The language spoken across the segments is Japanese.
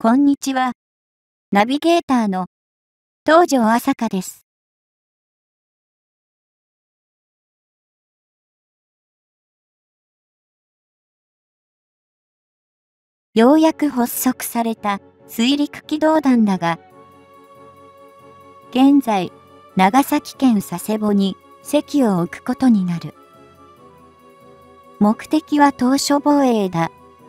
こんにちは。ナビゲーターの東條朝香です。ようやく発足された水陸機動団だが、現在、長崎県佐世保に籍を置くことになる。目的は島嶼防衛だ。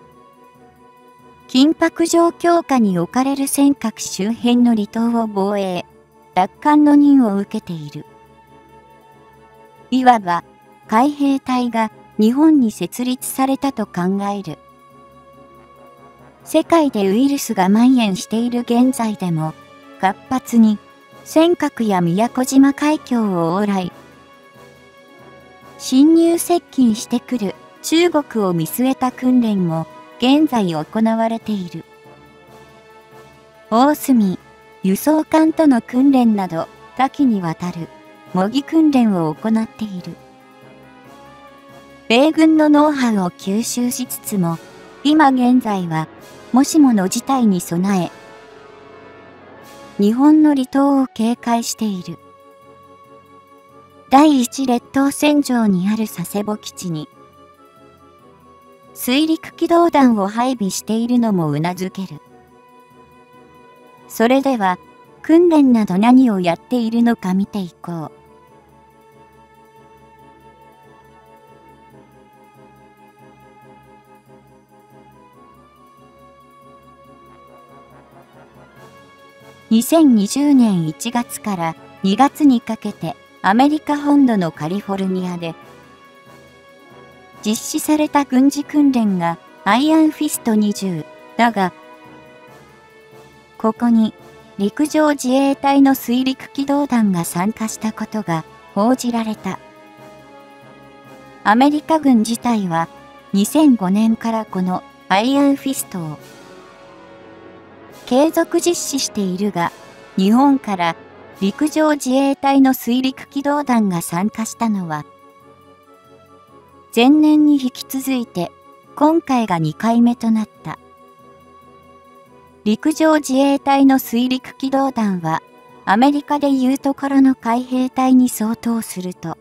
緊迫状況下に置かれる尖閣周辺の離島を防衛、奪還の任を受けている。いわば、海兵隊が日本に設立されたと考える。世界でウイルスが蔓延している現在でも、活発に尖閣や宮古島海峡を往来。侵入接近してくる中国を見据えた訓練も現在行われている。大隅、輸送艦との訓練など多岐にわたる模擬訓練を行っている。米軍のノウハウを吸収しつつも、今現在はもしもの事態に備え、日本の離島を警戒している。第一列島線上にある佐世保基地に、水陸機動団を配備しているのも頷ける。それでは、訓練など何をやっているのか見ていこう。2020年1月から2月にかけてアメリカ本土のカリフォルニアで実施された軍事訓練がアイアンフィスト20だが、ここに陸上自衛隊の水陸機動団が参加したことが報じられた。アメリカ軍自体は2005年からこのアイアンフィストを継続実施しているが、日本から陸上自衛隊の水陸機動団が参加したのは、前年に引き続いて今回が2回目となった。陸上自衛隊の水陸機動団は、アメリカでいうところの海兵隊に相当すると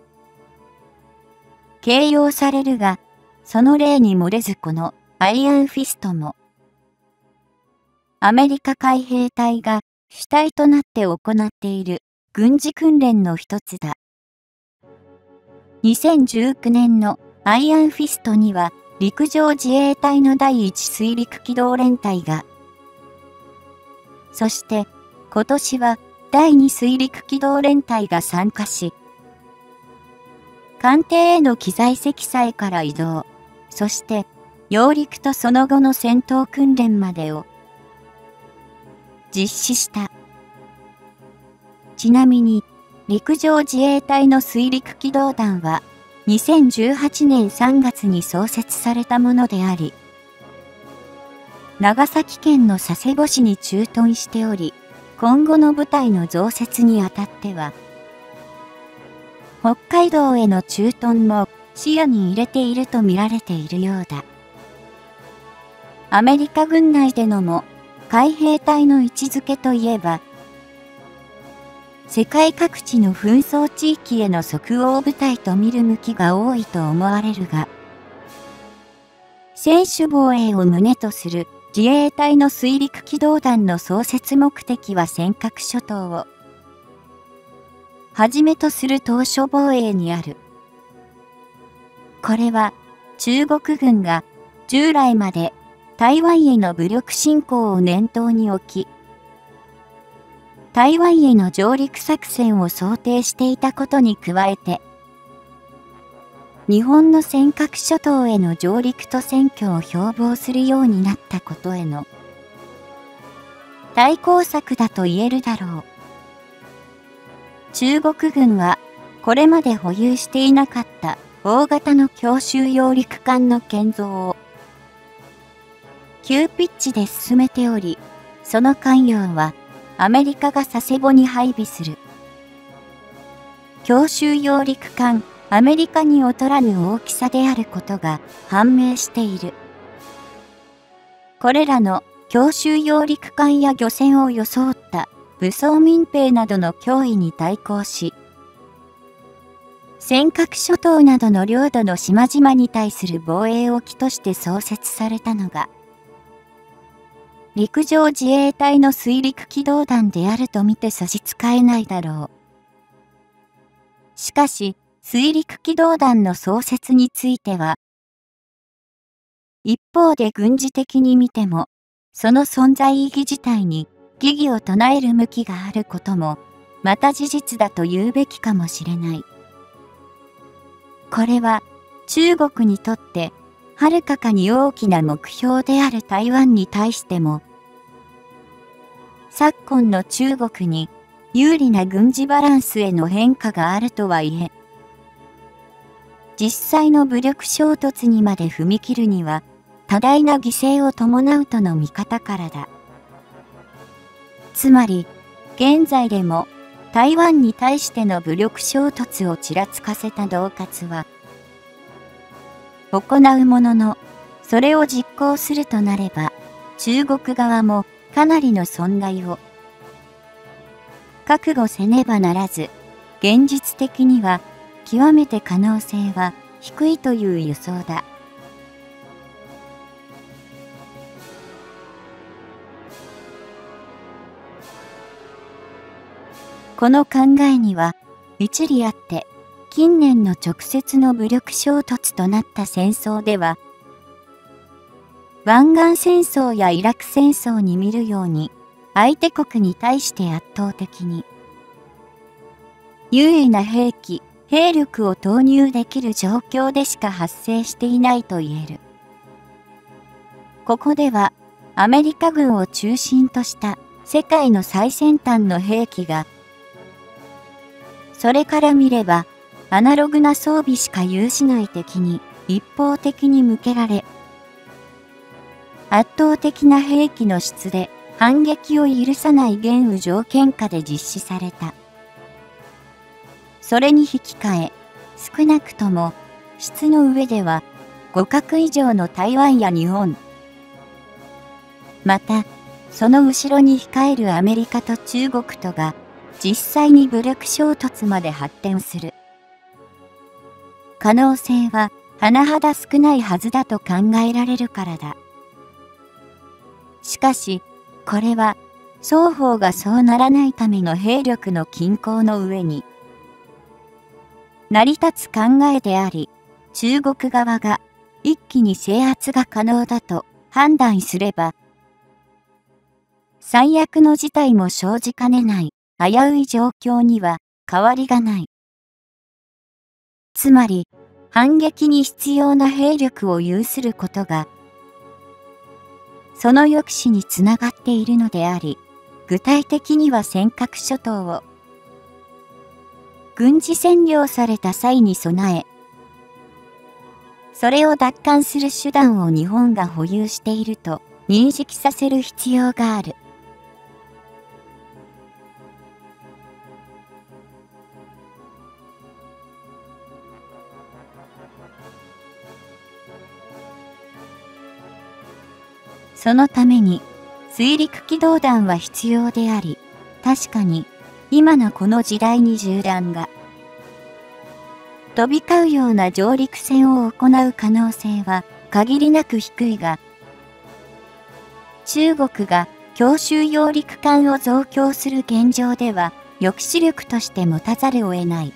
形容されるが、その例に漏れずこのアイアンフィストも、アメリカ海兵隊が主体となって行っている軍事訓練の一つだ。2019年のアイアンフィストには陸上自衛隊の第一水陸機動連隊が、そして今年は第二水陸機動連隊が参加し、艦艇への機材積載から移動、そして揚陸とその後の戦闘訓練までを実施した。ちなみに、陸上自衛隊の水陸機動団は、2018年3月に創設されたものであり、長崎県の佐世保市に駐屯しており、今後の部隊の増設にあたっては、北海道への駐屯も視野に入れていると見られているようだ。アメリカ軍内でのも、海兵隊の位置づけといえば、世界各地の紛争地域への即応部隊と見る向きが多いと思われるが、専守防衛を旨とする自衛隊の水陸機動団の創設目的は尖閣諸島をはじめとする島嶼防衛にある。これは中国軍が従来まで台湾への武力侵攻を念頭に置き、台湾への上陸作戦を想定していたことに加えて、日本の尖閣諸島への上陸と占拠を標榜するようになったことへの対抗策だと言えるだろう。中国軍はこれまで保有していなかった大型の強襲揚陸艦の建造を急ピッチで進めており、その艦用はアメリカが佐世保に配備する。強襲揚陸艦アメリカに劣らぬ大きさであることが判明している。これらの強襲揚陸艦や漁船を装った武装民兵などの脅威に対抗し、尖閣諸島などの領土の島々に対する防衛を機として創設されたのが、陸上自衛隊の水陸機動団であると見て差し支えないだろう。しかし、水陸機動団の創設については、一方で軍事的に見ても、その存在意義自体に疑義を唱える向きがあることも、また事実だと言うべきかもしれない。これは、中国にとって、はるかかに大きな目標である台湾に対しても、昨今の中国に有利な軍事バランスへの変化があるとはいえ、実際の武力衝突にまで踏み切るには、多大な犠牲を伴うとの見方からだ。つまり、現在でも台湾に対しての武力衝突をちらつかせた恫喝は、行うものの、それを実行するとなれば、中国側もかなりの損害を覚悟せねばならず、現実的には極めて可能性は低いという予想だ。この考えには一理あって、近年の直接の武力衝突となった戦争では、湾岸戦争やイラク戦争に見るように、相手国に対して圧倒的に優位な兵器、兵力を投入できる状況でしか発生していないと言える。ここでは、アメリカ軍を中心とした世界の最先端の兵器が、それから見れば、アナログな装備しか有しない敵に一方的に向けられ、圧倒的な兵器の質で反撃を許さない現有条件下で実施された。それに引き換え、少なくとも質の上では互角以上の台湾や日本、またその後ろに控えるアメリカと中国とが実際に武力衝突まで発展する可能性は甚だ少ないはずだと考えられるからだ。しかし、これは双方がそうならないための兵力の均衡の上に成り立つ考えであり、中国側が一気に制圧が可能だと判断すれば、最悪の事態も生じかねない危うい状況には変わりがない。つまり、反撃に必要な兵力を有することが、その抑止につながっているのであり、具体的には尖閣諸島を軍事占領された際に備え、それを奪還する手段を日本が保有していると認識させる必要がある。そのために水陸機動団は必要であり、確かに今のこの時代に銃弾が飛び交うような上陸戦を行う可能性は限りなく低いが、中国が強襲揚陸艦を増強する現状では抑止力として持たざるを得ない。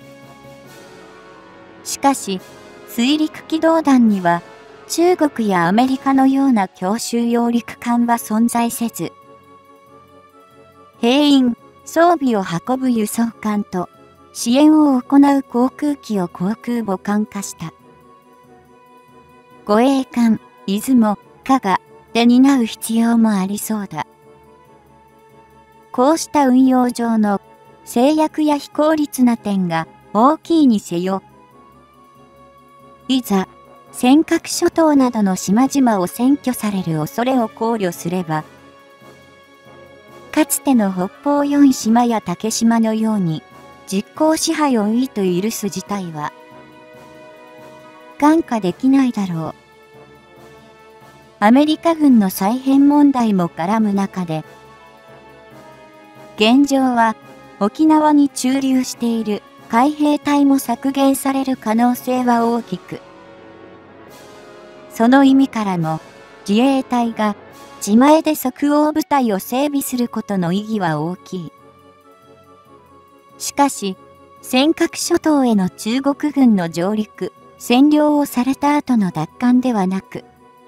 しかし、水陸機動団には中国やアメリカのような強襲揚陸艦は存在せず、兵員、装備を運ぶ輸送艦と支援を行う航空機を航空母艦化した。護衛艦、出雲、加賀で担う必要もありそうだ。こうした運用上の制約や非効率な点が大きいにせよ、いざ、尖閣諸島などの島々を占拠される恐れを考慮すれば、かつての北方四島や竹島のように実効支配をいいと許す事態は、看過できないだろう。 アメリカ軍の再編問題も絡む中で、現状は沖縄に駐留している海兵隊も削減される可能性は大きく、その意味からも自衛隊が自前で即応部隊を整備することの意義は大きい。しかし、尖閣諸島への中国軍の上陸、占領をされた後の奪還ではなく、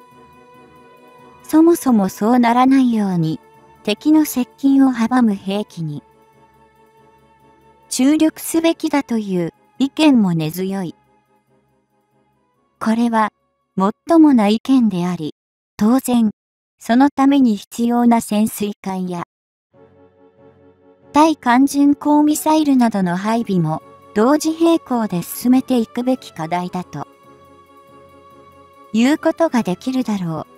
そもそもそうならないように敵の接近を阻む兵器に注力すべきだという意見も根強い。これはもっともな意見であり、当然、そのために必要な潜水艦や対艦巡航ミサイルなどの配備も同時並行で進めていくべき課題だということができるだろう。